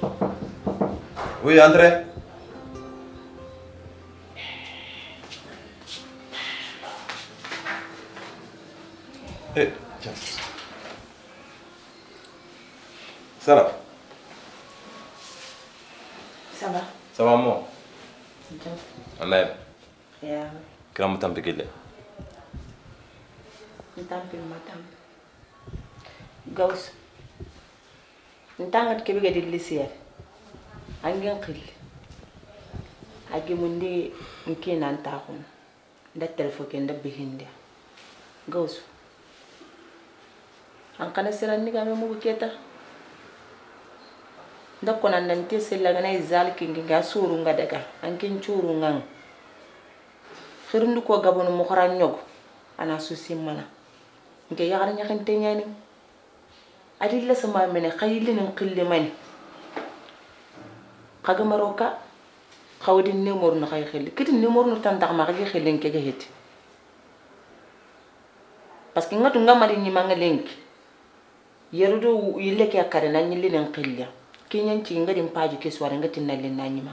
Oui, André. Eh, tiens. Ça va? Ça va? Ça va, moi? Bien. Annaïm. Yeah. Kira mu tampi gille. Ntampi matam. Gaus. Ntangat kebe di lisier. Angin qil. Agi mundi nki nan taxum. Nda telefo ke nda bihinde. Gaus. An kana siran ni game mu keta. Nda kona nanti sella gana izal kingi ga suru nga daga. Ankin churu ngang. Khirndu ko gabonu mo xara ñog ana susi mana. Nke yagar ñaxante ñani. Adi la sama mene khayli ni qilli mani. Xaga maroka xawdi numéro na xay xel kiti numéro no tan tax ma xagi xelen ke geheti. Parce que ngatu ngamari ni manga lenki. Yerudo yille ke akare na ñi linen qilla. Ki ñan ci ngadi paju ke soare ngati nalli na ñima.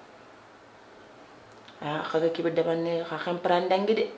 Ah xaga kibe dabanne xa xam prandangi de.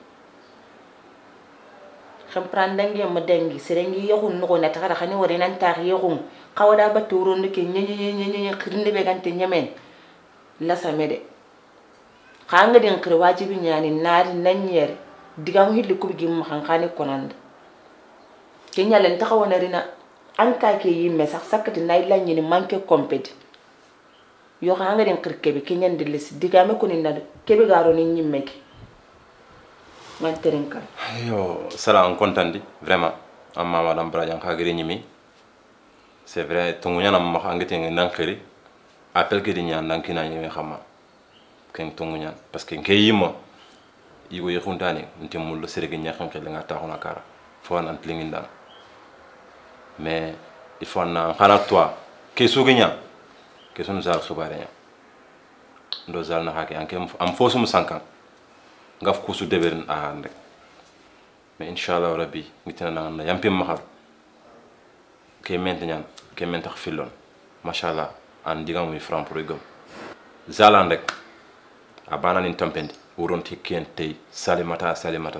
Xam prandangi ma dangi serengi yoxun no na taxara xani wori nan tax yoxun xawada ba turo ndike ñi xirnde be gante ñamen la samede xa nga den xir wajibi ñani naari nañere digam hilli kubgi ma xani konande ke ñalen taxawona rina an ka ke yimme sax sakati nay lañi ni manke competi yo xa nga den xir kebe ke ñande les digame ko ni na kebe garo ni ñimme ki man terenka Yo, sala on contandi vraiment. Amma madame Brajan khagiri ñimi. C'est vrai, tungunya na ma ngati ndankiri. Appel ke di ñaan ndankina ñimi xama. Ken tungunya parce que ke yima yigo yexuntani nti mullo seregi ñaxan ke nga taxuna kara. Fo nan tlingindan. Mais il faut na xana toi ke suginya ke sunu zal xibare nya. Ndo zal na xake anke am fosum sankan. Ngaf ko su deberin a rek. Mais inshallah rabbi mitina na yampim mahar. Ke maintenant ke mentax filon. Mashallah an digam mi franc pour gom. Zalan rek abana nin tampendi uronti kentey salimata.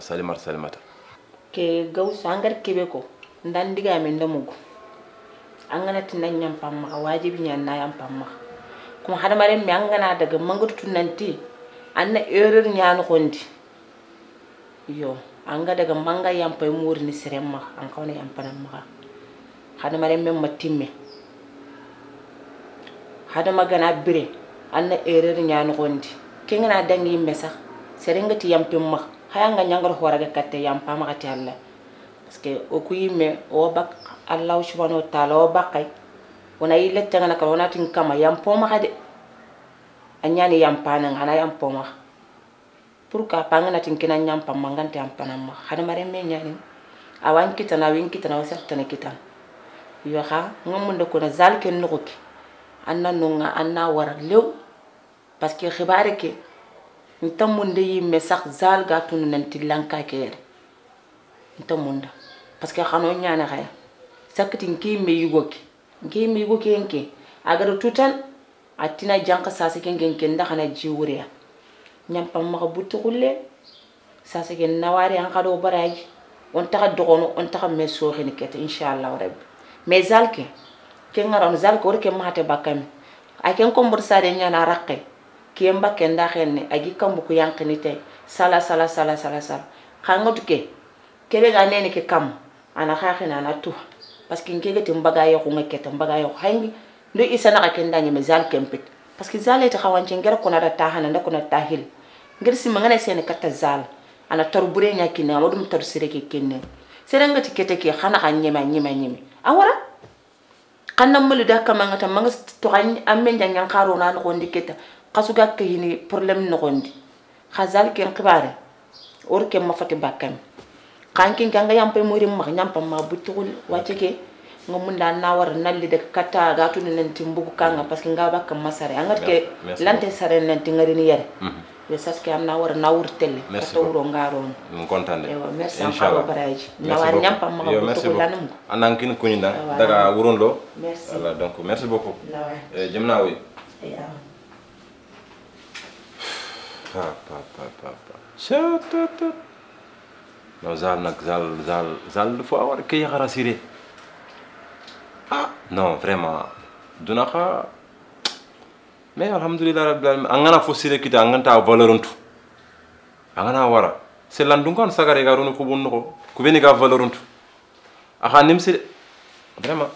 ke Gaus angar kebe ko ndan digame ndamugo angana tinan nyam pamma wajibi nyan na yam pamma kuma hada mare mi angana daga mangatu nanti anna erreur nyaano xondi yo anga daga manga yam pay murni seremma an kawna yam panam ma hada mare mem ma timme hada magana bire anna erreur nyaano xondi ke ngana dangi mesa serengati yam pemma hayanga nyangar horaga katte yam pama gati Allah parce que o kuyimme o bak Allah subhanahu wa ta'ala o bakay wona yille tangana ka wona tin kama yam poma hade anyani yam panan ana yam poma pourquoi pangana tin kina nyam pam mangante yam panam hada mare me nyani awan kitana win kitana wa certaine kitan yo ha ngamunde ko na zalken nuki anna nunga anna wara lew parce que xibaare ke ntamunde yimme sax zal gatunu nanti lanka kere ntamunda parce que xano ñaana xaya sakati nkimme yugoki enke agara tutan atina janka sase kenke ndaxana jiwuriya ñampam ma butti xulle sase ken nawari an xado baraji on taxa doxono on taxa me soxini kete inshallah rabbi mais zalke ke ngaron zalke wor ke mate bakami ay ken ko mbor sare ñana raqe kemba kenda xenne agi kambu ko yankini tay sala xangatu ke kebe ga nene ke kam ana xaxina na tu parce que ngege tim baga yo ngeketa baga yo hangi ndo isana ka kenda nyime zal kempit parce que zal eta xawanci ngere ko na da taxana ndako na tahil ngir si mangane sene kata zal ana tor bure nyakina modum tor sireke kenne serengati kete ke xana xa nyime awara xanna mulu da kamanga manga to xan amen jang xaro na no ndiketa xasuga ke yini problème no gondi xazal ken xibare or ken mafati bakam kankin kanga yampe muri ma nyampa ma butul wacce ngomunda na war nalli de kata gatu nanti mbugu kanga parce que nga bakka masare angat ke lante sare nanti ngari ni yare le saske amna wara na wurtelle Merci to wuro ngaron min contande ewa merci inchallah encore baraji Merci na war beaucoup. nyampa ma Yo, ko merci to beaucoup. lanum ko Anankin kunyinda Voilà. daga wurondo. Merci. Voilà, donc merci beaucoup. lawa Jemna wi. ya Shatata. No zal nak zal fo awar ke yakhara sire. Ah, non vraiment. Dunaka mais alhamdulillah rabbil alamin angana fo sire kita anganta valoruntu. Angana wara. C'est landunkan sagare garunu ko bonno ko. Ko beni ga valoruntu. Aha nimsi vraiment.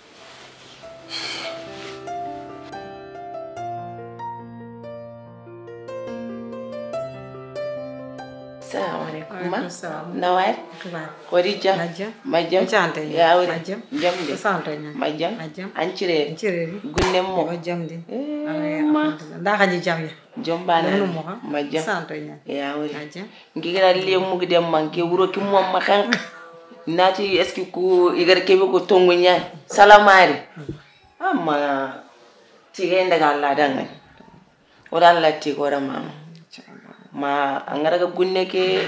Assalamu alaikum ma Waalaikumsalam. nawar Kibar. Khadija Majjam. majjam Enchanté. ya wuri Majjam. jamde Santo nya. majjam Majjam. ancire Cireri. gunnem mo Majjam di. ma Nda xaji jam ya. jombana Nunu mo ha. majjam Santo nya. ya wuri Majjam. ngigira le mugi dem manke wuro ki mo ma kank nati est ce ku igar kebe ko tongu nyaay salamari amma tigenda galla dangan ora Allah ti ko mama ma angara ga gunne ke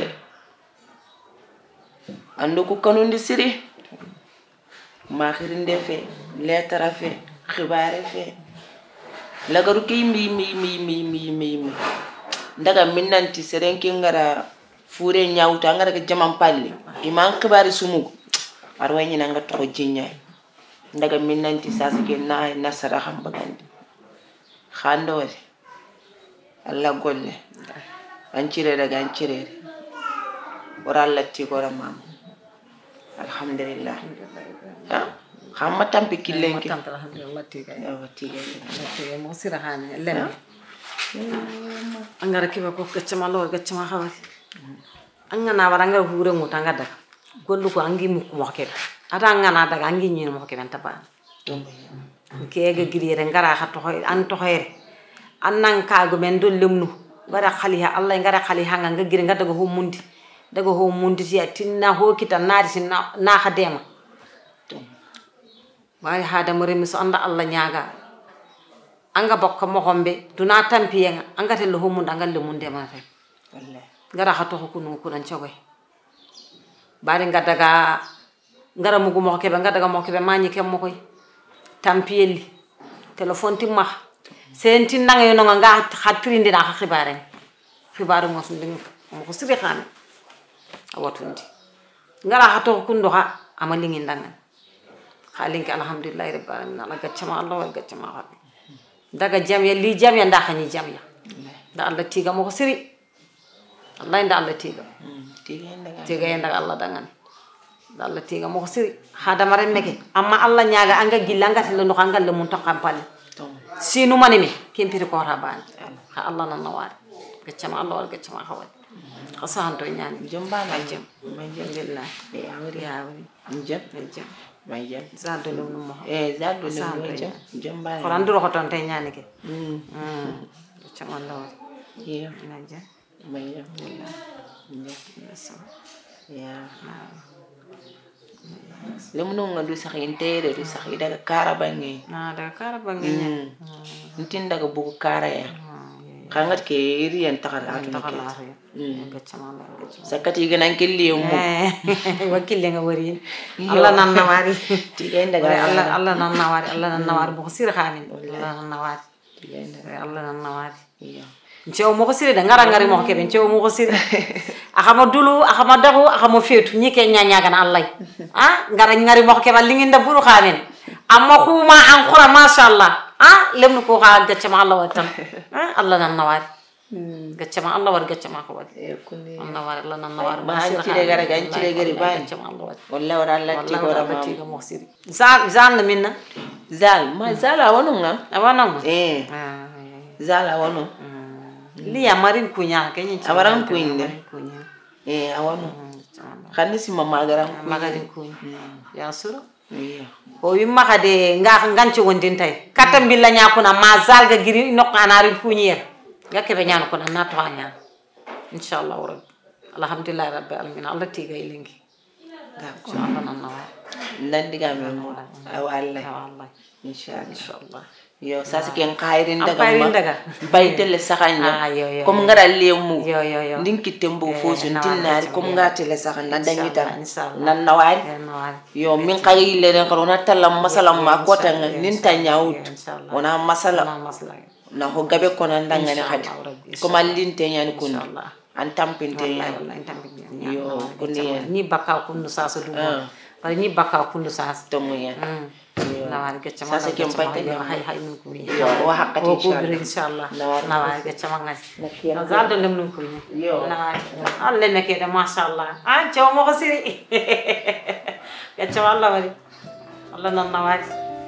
ando ko kanundi siri ma khirinde fe letara fe khibare fe lagaru ke mi ndaga minnanti serenke ngara fure nyawta ngara ga jamam palle iman khibari sumugo arwayni nanga to jinya ndaga minnanti sasike na nasara xam bagandi khando wari alla golle ancire daga ancire ora latti ko ramam alhamdulillah ha xamma tampi killenki Tam alhamdulillah tiga. ya tiga Tiga mo sirahane lem. Angara kiba ko gaccama lo gaccama xawati. Angana waranga hure nguta ngada. Gollu ko angi mu mo kebe. Ata angana daga angi nyi mo kebe taba. Kege giriere ngara ha to an to hoyre. Annan kaago men do lemnu. Ngara khaliha Allah ngara khaliha nga giri ngada go mundi. Daga ho mundi ti tinna ho kita naari sin na khadema. Wai hada mo remi so anda Allah nyaaga. Anga bokka mo hombe duna tampiyenga anga tel ho munda anga le munde ma fe. wallahi Ngara ha to ko kunu ko nan chogoy. Bari ngada ga ngara mugu mo kebe ngada ga mo kebe mañi kem mo koy. Tampiyeli. Telephone ti ma. Senti nanga yo nga khatrindi na khibare. Khibare mo sun ding mo ko siri khane. Awatundi. Ngara ha to kundo ha amalingi ndangan. Khalinki alhamdulillah rabbil alamin ala gaccama Allah wal gaccama ha. Daga jam ya li jam ya ndaxani jam ya. Da Allah tiga mo ko siri. Allah nda Allah tiga. Tiga ya ndaga Allah dangan. Da Allah tiga mo ko siri. Hada mare meke amma Allah nyaaga anga gilanga tele no xangal le mun to kampal. Sinu manime kempiri ko rabani. Ha Allah nan nawar. Gaccama Allah wal gaccama ha wal. Khasanto nyani jombana jam. alhamdulillah ya wuri Ya wuri. jam Jam. majam Zanto le no mo. zaldo Santo le jam jombana Quran duro ko ton tay nyani ke. Gaccama Allah wal. iya Naja. majam Yes. ya lemnu ngadu sax intere du sax daga karabangi Nah, ada kara banginya. ntin daga bugu kara ya kangat ke irian takal atu Tak ke kalah ya. Gacama Allah, gacama. sakati ganan kelli mu Wakil yang ngawari. Allah nan nawari. tiga daga Allah nan nawari. Allah nan nawari. Bukasir khanin. Allah nan nawari. Allah nan nawari. iya Ncew mo ko sire da ngara ngari mo kebe ncew mo ko sire akama dulu akama dahu akama fetu nyike nyanya kan Allah ngara ngari mo kebe linginda buru khanen amma khuma an khura masha Allah lemnu ko ha gaccama Allah watan Allah nan nawari gaccama Allah war gaccama ko wadi kunni Allah war Allah nan nawari ma anti de gara ganci de gari ba gaccama Allah wadi wallahi wala Allah ti ko Allah rama tiga mo sire zal na minna zal ma zala wonu nga awanong zala wonu liya marin kunya kayaknya Amaran kunya. kunya awanu khani si mama garam magarin kunya ya suru iya o yimma kade nga nganci wondin tay katam billa nyakuna mazal ga giri nok anari kunyer gake be nyano ko na to anya inshallah rabbi alhamdulillah rabbil alamin Allah tiga ilingi ga inshallah nan nawa nan diga men aw Allah Allah inshallah inshallah yo sasa ken khairin daga Khairin ma daga. baytele sakanya yo. comme ngara lemu Yo. ndinki tembo fosu Nawari tinari kecam comme ya. ngatele sakana dangita Inshallah. nan nawari Nawari. yo min khari le ren korona talam masalam ma kota nin tanyawut Inshallah. ona masala Masala. na ho gabe kono ndangane khadi Inshallah, Rabbi. comme allinte nyani kun Inshallah. an tampinte Wallahi tampinte. yo kuni Ni baka kundu sasa du. Bari ni baka kundu sasa. tomu ya Nawari kecam. Sasa kem baytele hay nun ko ni. yo wa haqqati Inshallah. Nawari. Nawari kecam ngai. Nakiya. Nazal lem nun ko ni. Yo. Nawari. Alle nake da mashallah. An chaw mo ko siri. Kecam Allah wari. Allah nan nawari.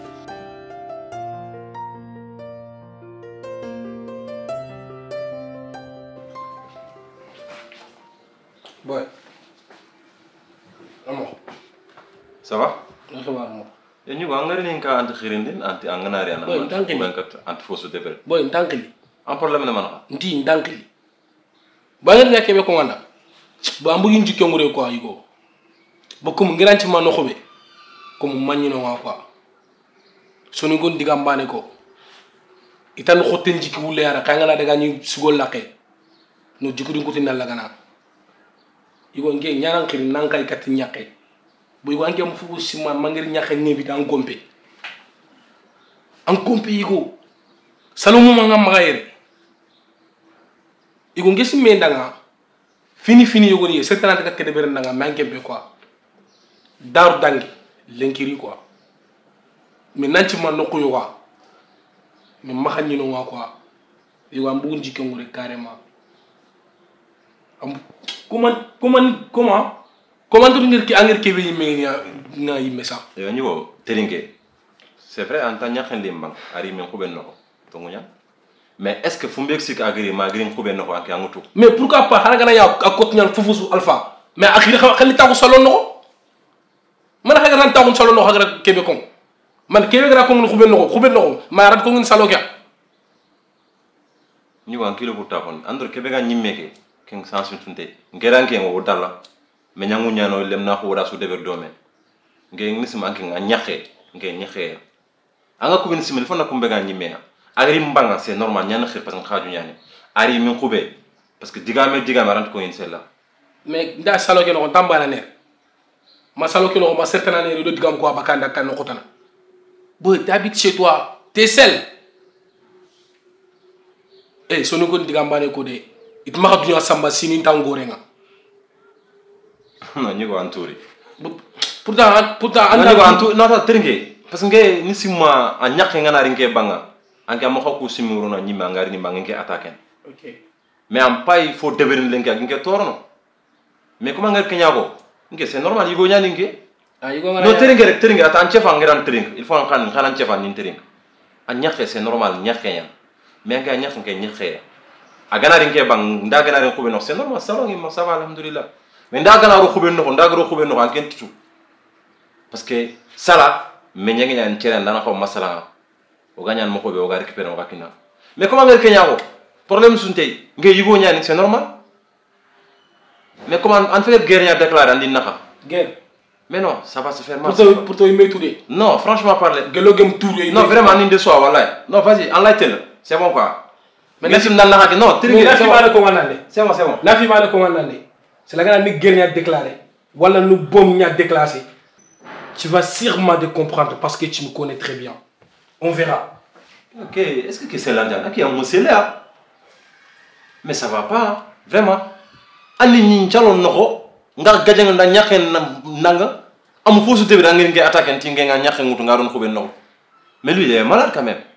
Boy. Amo. Ça va? Amo. Ya ñu ngari ni ka anti khirindin anti anganari ana. Boy, tanki. Bankat anti fosu deber. Boy, ndankili. En problème na man. Nti ndankili. Ba ngeen yakebe ko nganda. Ba mbugi njike ngure ko ayigo. Bokum ngiranti ma no xobe. Ko mu magnino wa quoi. Soni gon digambane ko. Itan xoten jiki wulle yara kangana daga ni sugol laqe. No jikudi nguti nalla gana. Igo nge nyaran khiri nankay kat nyaqe. Bu igo anke mu fugu sima mangir nyaqe ngebi dan gompe. An gompe igo. Salumu manga magayere. Igo ngesi mendanga. Fini yogo ni certainement ka kede ber ndanga manke be quoi. Daru dangi lenkiri quoi. Mais nanti man no ko yoga. Mais maxani no wa quoi. Igo am bugun jike ngure carrément. Comment tu ngir ki angir kebe yime na yime sa Yo ñu go terinke. C'est vrai en tant ñaxen limbang ari men ko ben noko. To ngunya. Mais est-ce que fumbe sik agri ma green ko ben noko ak yangutu. mais pourquoi pas xana gana ya akot ñal fufusu alpha mais akhiri xali tagu solo noko man xaga nan tagu solo noko xaga kebe kon man kebe gra ko ngi xube noko ma rat ko ngi salo kya Ñu go an kilo bu tapon andor kebe ga ñimmeke ken sans tunte ngeranke ngo dalla me ñangu ñano lem na ko wada su deber dome nge ngisim anke nga ñaxe nge ñaxe anga ko ben simel fona ko mbega ñimme agri mbanga c'est normal ñan xir parce que xaju ñani ari min xube parce que digame rant ko inshallah mais nda salo ke noko tambana ne ma salo ke noko ma certainement ne do digam ko abakanda kan noko tana boy t'habites chez toi t'es seul sonu ko digambane ko de it ma dunya samba sinin tangorenga non ñu go anturi pourtant ñu go antu non ta tringe parce que ni simma a ñaxe ngana rinke banga anke am xokku simuru na ñima ngari ni banga nge attaquer ok mais am pas il faut devenir lenke ak nge torno mais comment ngar kenyago nge c'est normal yigo ñani nge yigo ngara no tringe rek tringe ata anchefa ngeran tringe il faut en xana anchefa ni tringe a ñaxe c'est normal ñaxe ñan mais nga ñax nge ñaxe a ganari nge bang nda ganari ko be no c'est normal ça va alhamdulillah mais nda ganaro ko be no nda garo ko be no anken titu parce que sala me ñangi ñan ciere ndana ko masala o gañan mako be o ga récupérer o bakina mais comment ngal keñago problème sunte nge yigo ñani c'est normal mais comment en fait guerre nya déclarer andi naka guerre mais non ça va se faire mal pour toi me touré non franchement parler gelo gem tour non vraiment ni de soi wallahi non vas-y enlighten c'est bon quoi mais merci nan naka non tringue na fi ba ko wanande c'est bon na fi ba ko wanande c'est la grande guerre nya déclarer wala nous bom nya déclarer tu vas sûrement de comprendre parce que tu me connais très bien. On verra. Ok, est-ce que c'est l'Indien qui a moussé là? Mais ça va pas, vraiment. Ani ni chalon noko, nga gadjang nda nyaken nanga, amu fosu tebe da ngeen nge attaquer tinge nga nyaken ngutu nga don ko ben noko. Mais lui il est malade quand même.